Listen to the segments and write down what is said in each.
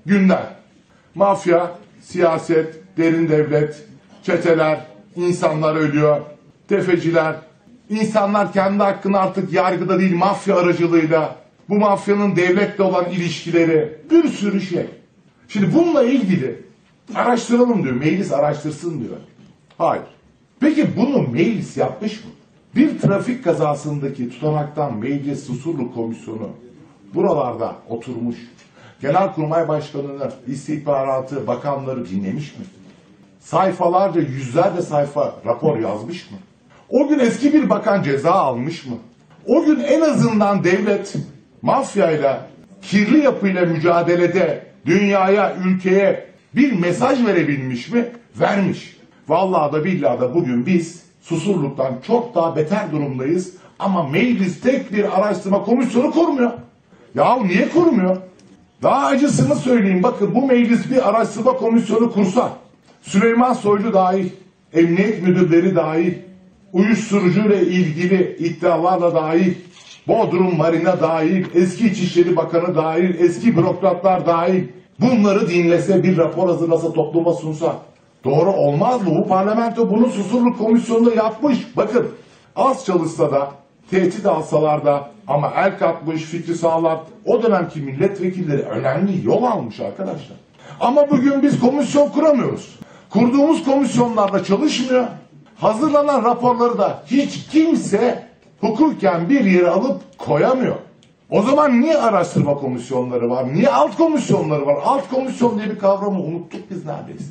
gündem. Mafya, siyaset, derin devlet, çeteler, insanlar ölüyor, tefeciler. İnsanlar kendi hakkını artık yargıda değil mafya aracılığıyla, bu mafyanın devletle olan ilişkileri, bir sürü şey. Şimdi bununla ilgili araştıralım diyor, meclis araştırsın diyor. Hayır. Peki bunu meclis yapmış mı? Bir trafik kazasındaki tutanaktan Meclis Susurluk Komisyonu buralarda oturmuş. Genelkurmay Başkanı'nı, istihbaratı, bakanları dinlemiş mi? Sayfalarca, yüzlerce sayfa rapor yazmış mı? O gün eski bir bakan ceza almış mı? O gün en azından devlet mafyayla, kirli yapıyla mücadelede dünyaya, ülkeye bir mesaj verebilmiş mi? Vermiş. Vallahi da billahi da bugün biz Susurluk'tan çok daha beter durumdayız ama meclis tek bir araştırma komisyonu kurmuyor. Ya niye kurmuyor? Daha acısını söyleyeyim, bakın bu meclis bir araştırma komisyonu kursa, Süleyman Soylu dahil, emniyet müdürleri dahil, uyuşturucuyla ilgili iddialarla dahil, Bodrum Marina dahil, eski İçişleri Bakanı dahil, eski bürokratlar dahil, bunları dinlese, bir rapor hazırlasa, topluma sunsa, doğru olmaz mı? Bu parlamento bunu Susurluk Komisyonu'nda yapmış. Bakın, az çalışsa da, tehdit alsalar da ama el katmış, fikri sağlar. O dönemki milletvekilleri önemli yol almış arkadaşlar. Ama bugün biz komisyon kuramıyoruz. Kurduğumuz komisyonlarda çalışmıyor. Hazırlanan raporları da hiç kimse hukuken bir yere alıp koyamıyor. O zaman niye araştırma komisyonları var? Niye alt komisyonları var? Alt komisyon diye bir kavramı unuttuk biz neredeyse.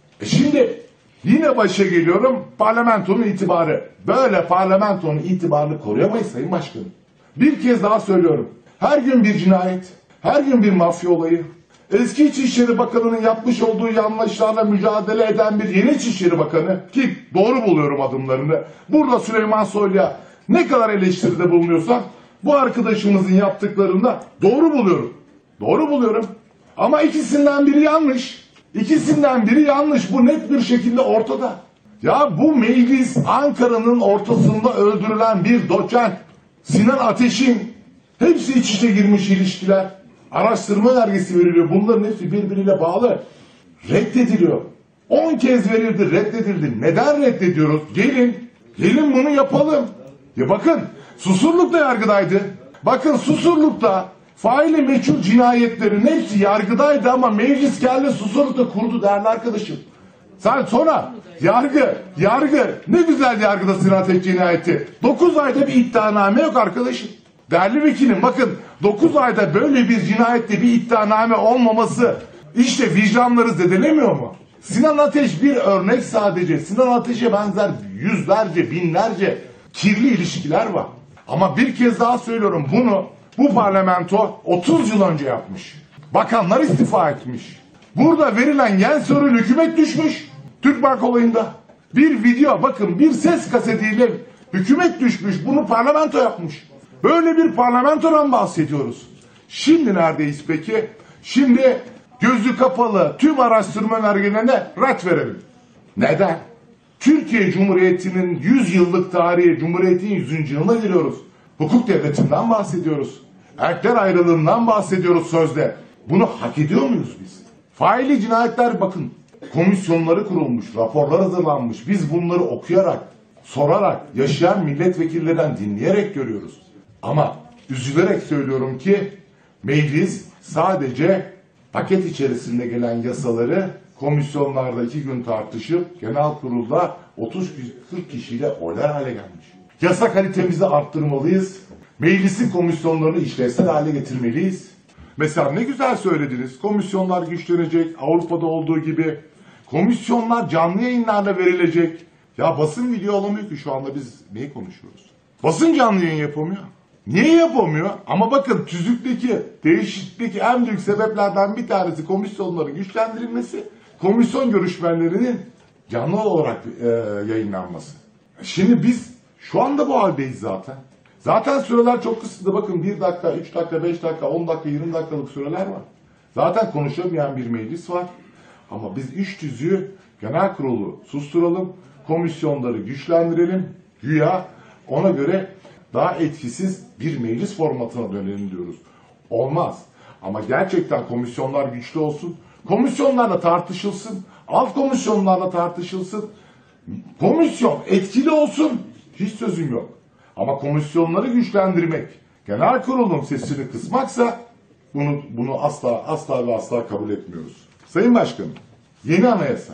Şimdi yine başa geliyorum, parlamentonun itibarı. Böyle parlamentonun itibarını koruyamayız Sayın Başkanım. Bir kez daha söylüyorum. Her gün bir cinayet, her gün bir mafya olayı. Eski İçişleri Bakanı'nın yapmış olduğu yanlışlarla mücadele eden bir yeni İçişleri Bakanı, ki doğru buluyorum adımlarını, burada Süleyman Soylu'ya ne kadar eleştiride bulunuyorsam bu arkadaşımızın yaptıklarında doğru buluyorum. Doğru buluyorum. Ama ikisinden biri yanlış. İkisinden biri yanlış. Bu net bir şekilde ortada. Ya bu meclis Ankara'nın ortasında öldürülen bir doçent Sinan Ateş'in hepsi iç içe girmiş ilişkiler. Araştırma vergisi veriliyor. Bunların hepsi birbiriyle bağlı. Reddediliyor. 10 kez verildi, reddedildi. Neden reddediyoruz? Gelin bunu yapalım. Ya bakın, Susurluk'ta yargıdaydı. Bakın Susurluk'ta faili meçhul cinayetlerin hepsi yargıdaydı ama meclis geldi Susurluk'ta kurdu değerli arkadaşım. Sen sonra yargı ne güzel yargıda Sinan Ateş cinayeti. 9 ayda bir iddianame yok arkadaşım. Değerli vekilim bakın 9 ayda böyle bir cinayette bir iddianame olmaması işte vicdanları zedelemiyor mu? Sinan Ateş bir örnek sadece. Sinan Ateş'e benzer yüzlerce, binlerce kirli ilişkiler var. Ama bir kez daha söylüyorum bu parlamento 30 yıl önce yapmış. Bakanlar istifa etmiş. Burada verilen Yensor'un hükümet düşmüş. Türkbank olayında. Bir video bakın bir ses kasetiyle hükümet düşmüş. Bunu parlamento yapmış. Böyle bir parlamentodan bahsediyoruz. Şimdi neredeyiz peki? Şimdi gözü kapalı tüm araştırma önergelerine ret verelim. Neden? Türkiye Cumhuriyeti'nin 100 yıllık tarihi, Cumhuriyet'in 100. yılına giriyoruz. Hukuk devletinden bahsediyoruz. Erkler ayrılığından bahsediyoruz sözde. Bunu hak ediyor muyuz biz? Faili cinayetler bakın, komisyonları kurulmuş, raporlar hazırlanmış. Biz bunları okuyarak, sorarak, yaşayan milletvekillerinden dinleyerek görüyoruz. Ama üzülerek söylüyorum ki meclis sadece paket içerisinde gelen yasaları komisyonlarda 2 gün tartışıp genel kurulda 30-40 kişiyle oylar hale gelmiş. Yasa kalitemizi arttırmalıyız. Meclisin komisyonlarını işlevsel hale getirmeliyiz. Mesela ne güzel söylediniz. Komisyonlar güçlenecek. Avrupa'da olduğu gibi. Komisyonlar canlı yayınlarla verilecek. Ya basın video alamıyor ki şu anda biz neyi konuşuyoruz? Basın canlı yayın yapamıyor. Niye yapamıyor? Ama bakın tüzükteki değişiklikteki en büyük sebeplerden bir tanesi komisyonların güçlendirilmesi. Komisyon görüşmelerinin canlı olarak yayınlanması. Şimdi biz şu anda bu haldeyiz zaten. Zaten süreler çok kısıtlı. Bakın 1 dakika, 3 dakika, 5 dakika, 10 dakika, 20 dakikalık süreler var. Zaten konuşamayan bir meclis var. Ama biz iş tüzüğü genel kurulu susturalım, komisyonları güçlendirelim, güya ona göre daha etkisiz bir meclis formatına dönelim diyoruz. Olmaz. Ama gerçekten komisyonlar güçlü olsun. Komisyonlarla tartışılsın. Alt komisyonlarla tartışılsın. Komisyon etkili olsun. Hiç sözüm yok. Ama komisyonları güçlendirmek, genel kurulun sesini kısmaksa bunu asla ve asla kabul etmiyoruz. Sayın Başkanım, yeni anayasa.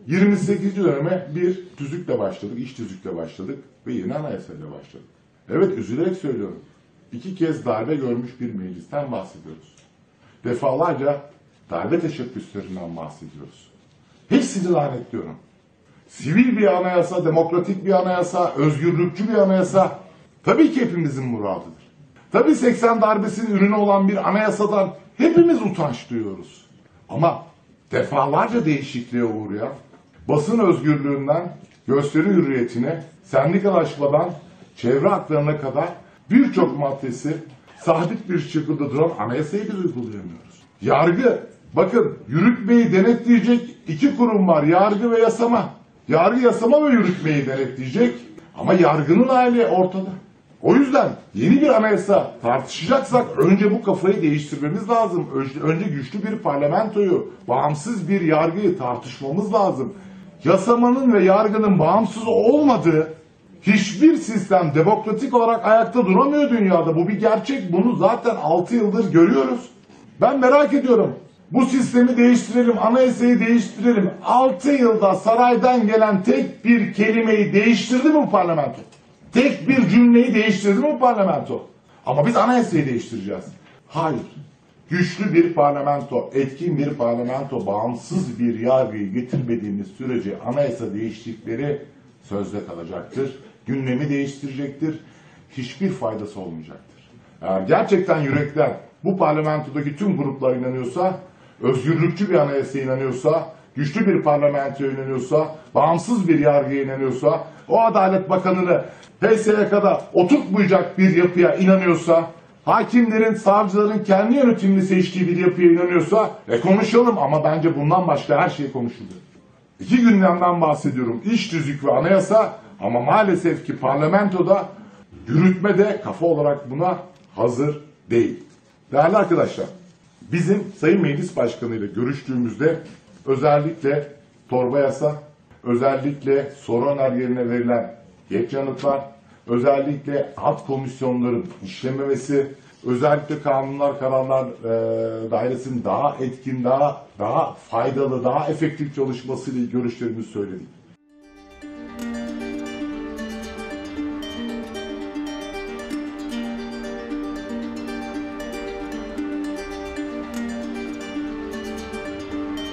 28. döneme bir tüzükle başladık, iş tüzükle başladık ve yeni anayasayla başladık. Evet, üzülerek söylüyorum. 2 kez darbe görmüş bir meclisten bahsediyoruz. Defalarca darbe teşebbüslerinden bahsediyoruz. Hepsini lanetliyorum. Sivil bir anayasa, demokratik bir anayasa, özgürlükçü bir anayasa tabii ki hepimizin muradıdır. Tabii 80 darbesinin ürünü olan bir anayasadan hepimiz utanç duyuyoruz. Ama defalarca değişikliğe uğrayan, basın özgürlüğünden gösteri hürriyetine, sendikalaşmadan çevre haklarına kadar birçok maddesi sabit bir şekilde duran anayasayı biz uygulayamıyoruz. Yargı, bakın, yürütmeyi denetleyecek 2 kurum var, yargı ve yasama. Yargı, yasama ve yürütmeyi denetleyecek ama yargının hali ortada. O yüzden yeni bir anayasa tartışacaksak önce bu kafayı değiştirmemiz lazım. Önce güçlü bir parlamentoyu, bağımsız bir yargıyı tartışmamız lazım. Yasamanın ve yargının bağımsız olmadığı hiçbir sistem demokratik olarak ayakta duramıyor dünyada. Bu bir gerçek. Bunu zaten 6 yıldır görüyoruz. Ben merak ediyorum. Bu sistemi değiştirelim, anayasayı değiştirelim. 6 yılda saraydan gelen tek bir kelimeyi değiştirdi mi parlamento? Tek bir cümleyi değiştirdi mi parlamento? Ama biz anayasayı değiştireceğiz. Hayır. Güçlü bir parlamento, etkin bir parlamento, bağımsız bir yargıyı getirmediğimiz sürece anayasa değişiklikleri sözde kalacaktır. Gündemi değiştirecektir. Hiçbir faydası olmayacaktır. Eğer gerçekten yürekten bu parlamentodaki tüm gruplar inanıyorsa, özgürlükçü bir anayasaya inanıyorsa, güçlü bir parlamentoya inanıyorsa, bağımsız bir yargıya inanıyorsa, o Adalet Bakanı'nı PSYK'da oturtmayacak bir yapıya inanıyorsa, hakimlerin, savcıların kendi yönetimini seçtiği bir yapıya inanıyorsa konuşalım, ama bence bundan başka her şey konuşuluyor. 2 gündemden bahsediyorum. İş tüzük ve anayasa, ama maalesef ki parlamentoda, yürütmede kafa olarak buna hazır değil. Değerli arkadaşlar, bizim Sayın Meclis Başkanı ile görüştüğümüzde özellikle torba yasa, özellikle soru önergelerine verilen geç yanıtlar, özellikle alt komisyonların işlememesi, özellikle kanunlar, kararlar dairesinin daha etkin, daha faydalı, daha efektif çalışmasıyla görüşlerimizi söyledik.